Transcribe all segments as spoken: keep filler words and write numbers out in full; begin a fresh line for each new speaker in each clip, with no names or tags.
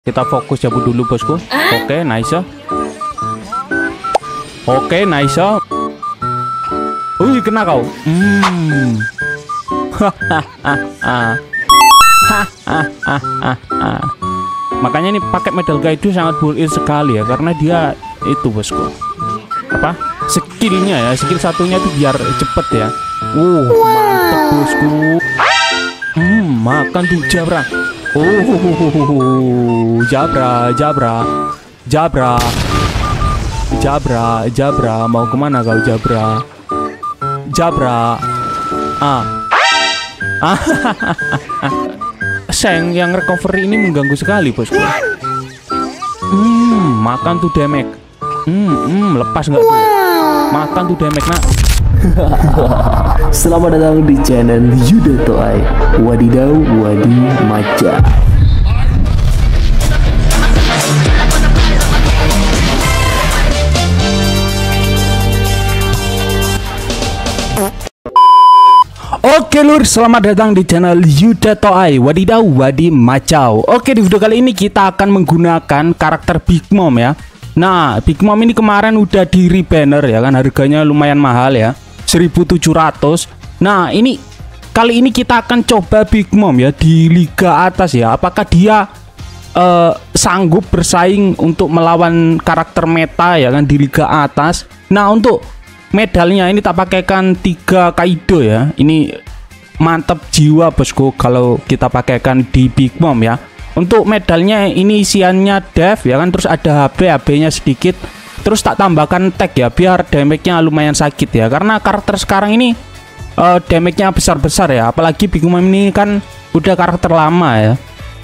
Kita fokus cabut dulu bosku. Oke, nice. Oke, nice. Wih, kena kau. Hmm. Makanya ini pakai medal Kaido sangat bull-in sekali ya, karena dia itu bosku. Apa? Skillnya ya, skill satunya itu biar cepet ya. Uh, mantep bosku. Hmm, makan tuh Jabra. Oh, Jabra, Jabra, Jabra, Jabra, Jabra. Mau kemana kau Jabra? Jabra. Ah. Ah. Seng yang recovery ini mengganggu sekali bosku. Hmm, makan tuh damage. Hmm, hmm lepas nggak tuh? Makan tuh damage nak.
Selamat datang di channel Yuda Toai. Wadidaw, wadi maca.
Oke lur, selamat datang di channel Yuda Toai. Wadidaw, wadi macau. Oke, di video kali ini kita akan menggunakan karakter Big Mom ya. Nah, Big Mom ini kemarin udah di rebanner ya kan, harganya lumayan mahal ya, seribu tujuh ratus. Nah, ini kali ini kita akan coba Big Mom ya di liga atas ya. Apakah dia uh, sanggup bersaing untuk melawan karakter meta ya kan di liga atas. Nah, untuk medalnya ini tak pakaikan tiga Kaido ya. Ini mantap jiwa bosku kalau kita pakaikan di Big Mom ya. Untuk medalnya ini isiannya dev ya kan, terus ada H P, H P-nya sedikit. Terus tak tambahkan tag ya biar damage-nya lumayan sakit ya. Karena karakter sekarang ini uh, damage-nya besar-besar ya. Apalagi Big Mom ini kan udah karakter lama ya.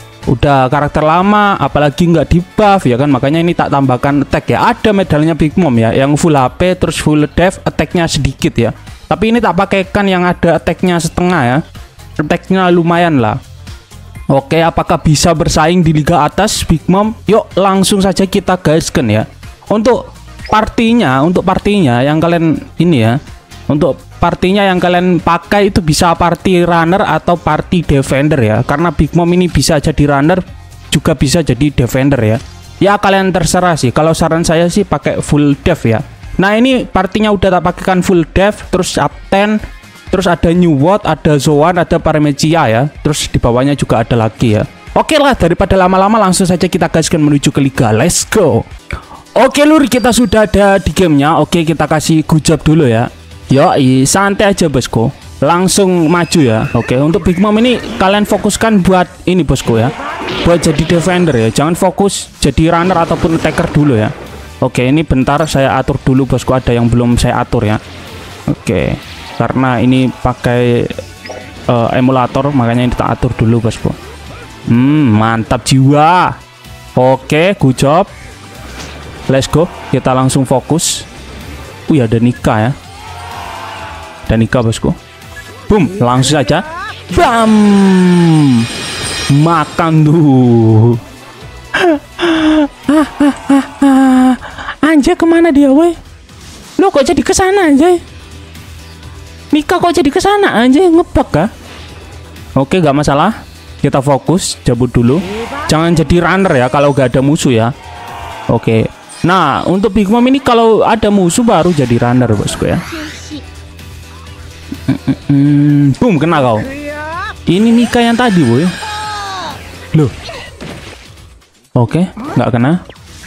Udah karakter lama, apalagi nggak di buff ya kan, makanya ini tak tambahkan attack ya. Ada medalnya Big Mom ya, yang full H P terus full dev, attack-nya sedikit ya. Tapi ini tak pakaikan yang ada attack-nya setengah ya. Attack-nya lumayan lah. Oke, apakah bisa bersaing di liga atas Big Mom? Yuk langsung saja kita gaskan ya. Untuk partinya, untuk partinya yang kalian ini ya. Untuk partinya yang kalian pakai itu bisa party runner atau party defender ya. Karena Big Mom ini bisa jadi runner, juga bisa jadi defender ya. Ya kalian terserah sih. Kalau saran saya sih pakai full dev ya. Nah, ini partinya udah tak pakaikan full dev, terus Captain, terus ada New World, ada Zoan, ada Paramecia ya. Terus di bawahnya juga ada lagi ya. Oke lah, daripada lama-lama langsung saja kita gaskan menuju ke liga. Let's go. Oke lur, kita sudah ada di gamenya. Oke, kita kasih gujab dulu ya. Yoi, santai aja bosku, langsung maju ya. Oke, untuk Big Mom ini kalian fokuskan buat ini bosku ya, buat jadi defender ya, jangan fokus jadi runner ataupun attacker dulu ya. Oke, ini bentar saya atur dulu bosku, ada yang belum saya atur ya. Oke, karena ini pakai uh, emulator, makanya ini tak atur dulu bosku. Hmm, mantap jiwa. Oke, good job. Let's go, kita langsung fokus. Wih, ada Nika ya. Dan Nika bosku. Boom, langsung saja. Bam. Makan tuh. Anjay, kemana dia woi? Lo kok jadi kesana anjay? Nika kok jadi kesana anjay? Ngebug kah? Oke, gak masalah. Kita fokus, cabut dulu. Jangan jadi runner ya kalau gak ada musuh ya. Oke. Nah, untuk Big Mom ini kalau ada musuh baru jadi runner bosku ya. Hmm, boom, kena kau. Ini Nika yang tadi boy. Loh. Oke, nggak kena.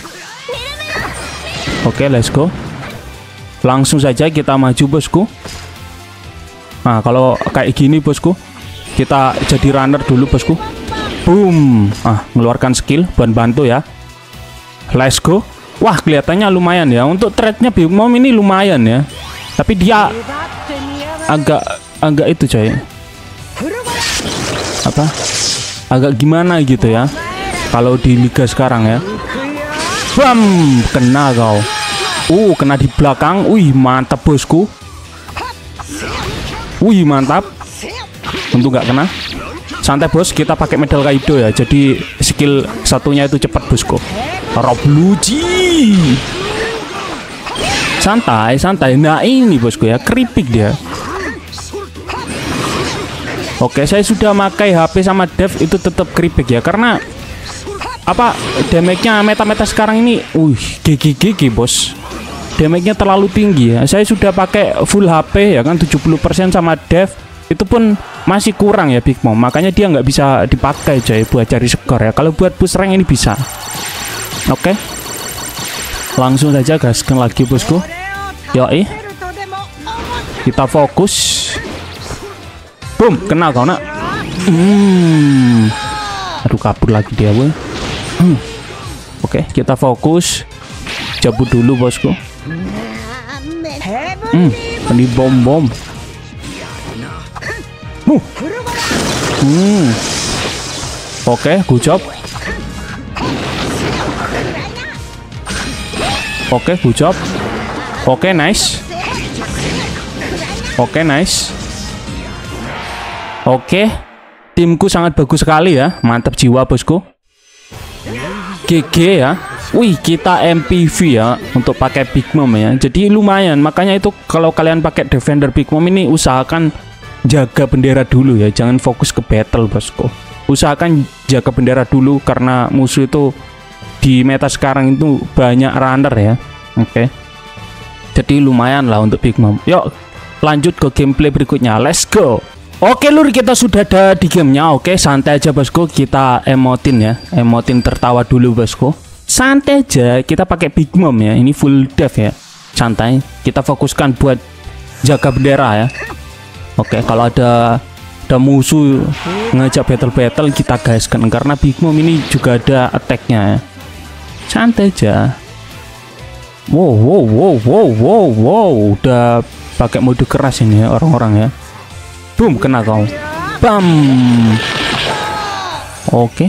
Oke, let's go. Langsung saja kita maju bosku. Nah, kalau kayak gini bosku, kita jadi runner dulu bosku. Boom. Ah, mengeluarkan skill buat bantu ya. Let's go. Wah, kelihatannya lumayan ya. Untuk trade-nya Big Mom ini lumayan ya. Tapi dia agak agak itu coy, apa agak gimana gitu ya kalau di liga sekarang ya. Bam, kena kau. Uh, kena di belakang. Wih, mantap bosku. Wih, mantap. Untuk nggak kena. Santai bos, kita pakai medal Kaido ya, jadi skill satunya itu cepat bosku. Robluji. Santai, santai. Nah ini bosku ya, keripik dia. Oke, saya sudah pakai H P sama dev itu tetap keripik ya, karena apa damage-nya meta-meta sekarang ini, wih, G G G G bos. Damage-nya terlalu tinggi ya. Saya sudah pakai full H P ya kan, tujuh puluh persen sama dev. Itu pun masih kurang ya Big Mom. Makanya dia nggak bisa dipakai coy buat cari skor ya. Kalau buat push rank ini bisa. Oke. Langsung saja gaskan lagi bosku. Yoi. Kita fokus. Boom, kena kau nak. Hmm. Aduh, kabur lagi dia, boy. Hmm. Oke, kita fokus. Cabut dulu bosku. Hmm, ini bom bom. Uh. Hmm. Oke, good job. Oke, good job. Oke, nice. Oke, nice. Oke, timku sangat bagus sekali ya. Mantap jiwa bosku. G G ya. Wih, kita M P V ya untuk pakai Big Mom ya. Jadi lumayan. Makanya itu kalau kalian pakai Defender Big Mom ini usahakan jaga bendera dulu ya. Jangan fokus ke battle bosku. Usahakan jaga bendera dulu karena musuh itu di meta sekarang itu banyak runner ya. Oke. Jadi lumayan lah untuk Big Mom. Yuk, lanjut ke gameplay berikutnya. Let's go. Oke lur, kita sudah ada di gamenya. Oke, santai aja bosku, kita emotin ya, emotin tertawa dulu bosku. Santai aja, kita pakai Big Mom ya. Ini full dev ya, santai. Kita fokuskan buat jaga bendera ya. Oke, kalau ada ada musuh ngajak battle-battle kita gaskan karena Big Mom ini juga ada attack-nya ya. Santai aja. Wow wow wow wow wow wow, udah pakai mode keras ini ya orang-orang ya. Boom, kena kau. Bam. Oke.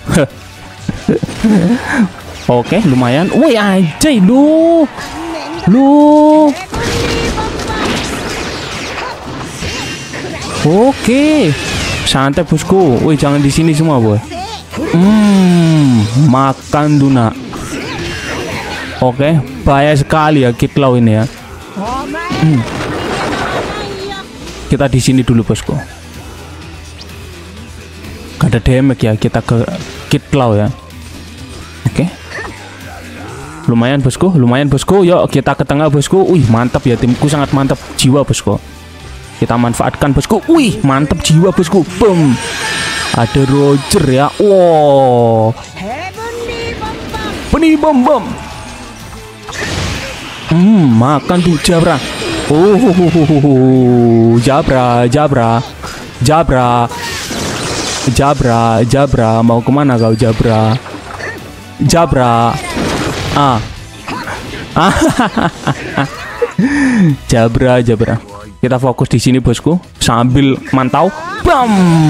Oke, lumayan. Woi, anjay lu. Lu. Oke. Santai bosku. Woi, jangan di sini semua, boy. Hmm, makan tuna. Oke, bahaya sekali ya Kitlau ini ya. Hmm. Kita di sini dulu bosku. Gak ada damage ya, kita ke Kitlau ya. Oke. Lumayan bosku, lumayan bosku. Yuk kita ke tengah bosku. Wih, mantap ya, timku sangat mantap jiwa bosku. Kita manfaatkan bosku. Wih, mantap jiwa bosku. Boom. Ada Roger ya. Wow. Benih bom bom. Hmm, makan tuh Jabra. Oh, Jabra, Jabra, Jabra, Jabra, Jabra. Mau kemana kau Jabra? Jabra. Ah, ah, Jabra, Jabra. Kita fokus di sini bosku, sambil mantau. Bam.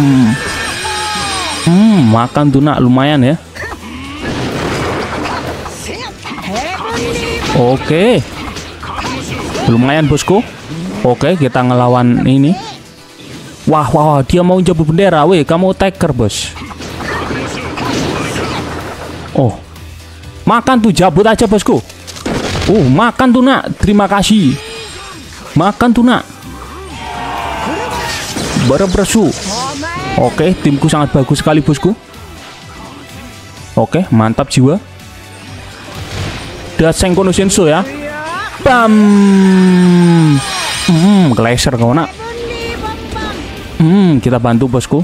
Hmm, makan tuna lumayan ya. Oke. Lumayan bosku. Oke, kita ngelawan ini. Wah, wah, dia mau jabut bendera. Weh, kamu taker, bos. Oh. Makan tuh, jabut aja, bosku. Oh, makan tuh, nak. Terima kasih. Makan tuh, nak. Berepresu. Oke, timku sangat bagus sekali, bosku. Oke, mantap jiwa. Daseng kono senso ya. Bam. Hmm, glacier kau nak. Hmm, kita bantu bosku.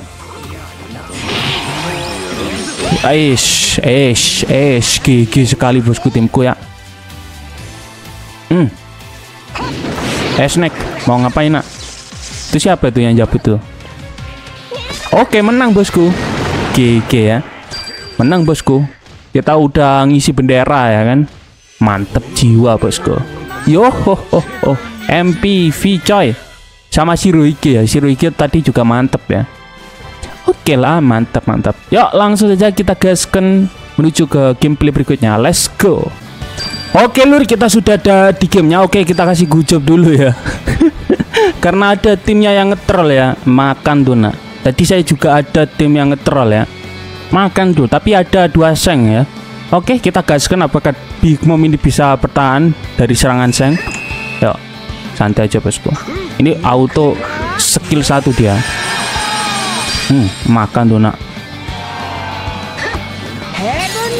Eish, eish, eish, gigi sekali bosku timku ya. Hmm. Eh, snack, mau ngapain nak? Itu siapa itu yang jabut tuh? Oke, menang bosku. G G ya. Menang bosku. Kita udah ngisi bendera ya kan. Mantep jiwa bosku. Yo ho ho ho. M P V coy. Sama Shirohige ya. Shirohige tadi juga mantep ya. Oke lah, mantap mantap. Yuk langsung saja kita gaskan menuju ke gameplay berikutnya. Let's go. Oke lur, kita sudah ada di gamenya. Oke, kita kasih good job dulu ya. Karena ada timnya yang ngetrol ya. Makan tuh nak. Tadi saya juga ada tim yang ngetrol ya. Makan tuh, tapi ada dua seng ya. Oke, kita gaskan apakah Big Mom ini bisa bertahan dari serangan seng. Yuk, santai aja bosku. Ini auto skill satu dia. Hmm, makan tuh nak.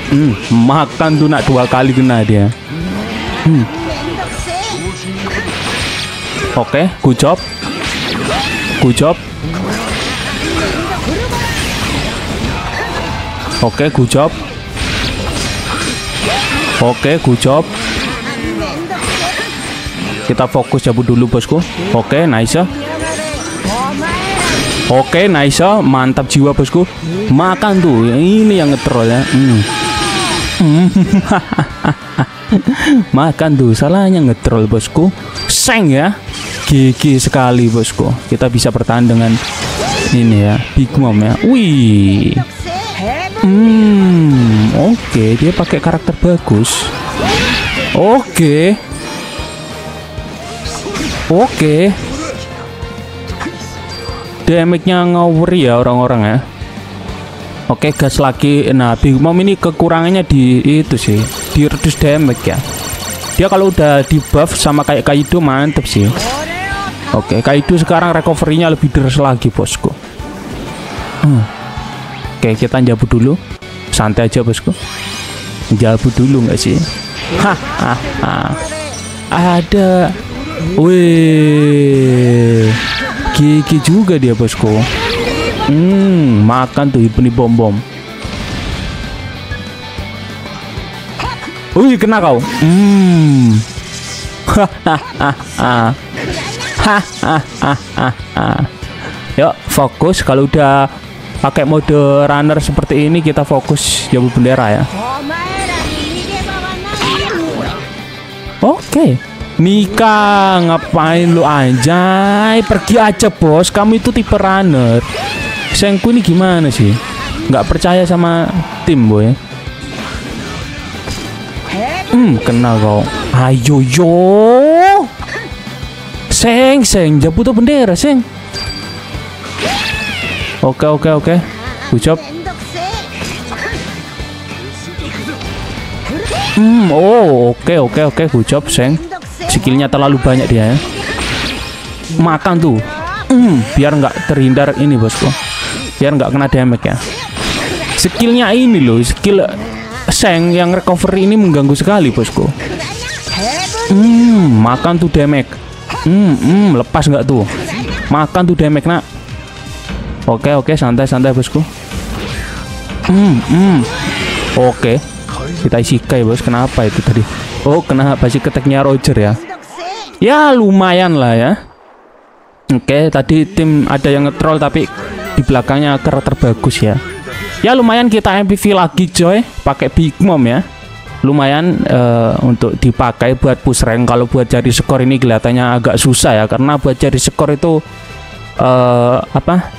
Hmm, makan tuh nak dua kali kena dia. Hmm. Oke, okay, good job. Good job. Oke, okay, good job. Oke, okay, good job. Kita fokus jabu dulu bosku. Oke, okay, nice. Oke, okay, nice. Mantap jiwa bosku. Makan tuh. Ini yang ngetrol ya. Hmm. Makan tuh. Salahnya ngetrol bosku. Seng ya. Gigi sekali bosku. Kita bisa bertahan dengan ini ya, Big Mom ya. Wih. Hmm, oke, okay. Dia pakai karakter bagus. Oke. Okay. Oke. Okay. Damage-nya ngawur ya orang-orang ya. Oke, okay, gas lagi. Nah, Big Mom ini kekurangannya di itu sih, di reduce damage ya. Dia kalau udah di buff sama kayak Kaido mantep sih. Oke, okay, Kaido sekarang recovery-nya lebih deras lagi bosku. Hmm. Oke, okay, kita jabu dulu. Santai aja bosku. Jabu dulu nggak sih? Hahaha. Ada. Wih. Gigi juga dia bosku. Hmm, makan tuh ini bom bom. Wih, kena kau. Hmm. Hahaha. Hahaha. Yuk, fokus. Kalau udah pakai mode runner seperti ini, kita fokus jabu bendera ya. Oke. Okay. Mika, ngapain lu anjay? Pergi aja bos, kamu itu tipe runner. Sengku ini gimana sih? Nggak percaya sama tim boy. Hmm, kenal kau. Ayo yo. Seng, seng, jabu tuh bendera, seng. Oke, oke, oke. Good job. Hmm, oh, oke, oke, oke. Good job, seng. Skillnya terlalu banyak dia ya. Makan tuh. Hmm, biar nggak terhindar ini bosku. Biar nggak kena damage ya. Skillnya ini loh, skill Seng yang recovery ini mengganggu sekali bosku. Hmm, makan tuh damage. Hmm, hmm, lepas nggak tuh? Makan tuh damage nak. Oke, oke, santai-santai bosku. Hmm, hmm. Oke. Kita isikai bos. Kenapa itu tadi? Oh, kenapa sih keteknya Roger ya? Ya lumayan lah ya. Oke, tadi tim ada yang nge-troll tapi di belakangnya karakter bagus ya. Ya lumayan kita M V P lagi coy, pakai Big Mom ya. Lumayan uh, untuk dipakai buat push rank. Kalau buat cari skor ini kelihatannya agak susah ya, karena buat cari skor itu uh, apa?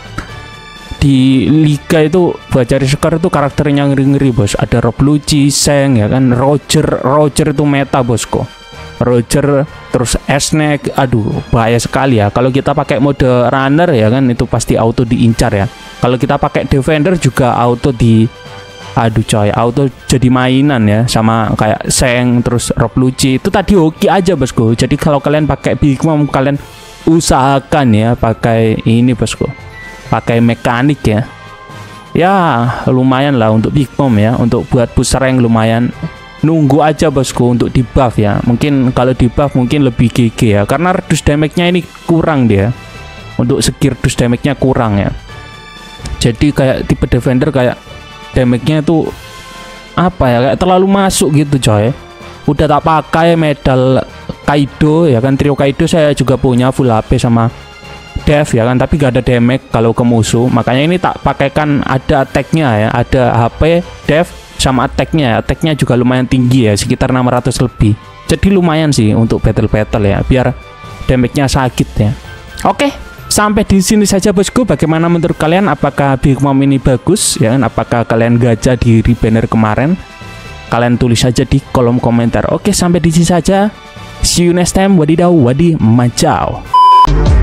Di liga itu buat cari skor itu karakternya ngeri-ngeri bos. Ada Rob Lucci, Seng ya kan, Roger, Roger itu meta bosku. Roger terus Esnek, aduh bahaya sekali ya. Kalau kita pakai mode runner ya kan, itu pasti auto diincar ya. Kalau kita pakai defender juga auto di, aduh coy, auto jadi mainan ya, sama kayak Seng terus Rob Lucci itu tadi oke aja bosku. Jadi kalau kalian pakai Big Mom, kalian usahakan ya pakai ini bosku, pakai mekanik ya. Ya lumayan lah untuk Big Mom ya, untuk buat push rank lumayan. Nunggu aja bosku untuk di buff ya. Mungkin kalau di buff mungkin lebih G G ya, karena reduce damage-nya ini kurang dia. Untuk segi reduce damage-nya kurang ya. Jadi kayak tipe defender kayak damage-nya itu apa ya, kayak terlalu masuk gitu coy. Udah tak pakai medal Kaido ya kan, trio Kaido saya juga punya full H P sama Dev ya kan, tapi gak ada damage kalau ke musuh. Makanya ini tak pakaikan ada attack-nya ya, ada H P, Dev sama attack-nya. Attack-nya juga lumayan tinggi ya, sekitar enam ratus lebih. Jadi lumayan sih untuk battle-battle ya, biar damage-nya sakit ya. Oke, sampai di sini saja bosku. Bagaimana menurut kalian? Apakah Big Mom ini bagus ya kan? Apakah kalian gacha di rebanner kemarin? Kalian tulis saja di kolom komentar. Oke, sampai di sini saja. See you next time. Wadidaw, wadi macau.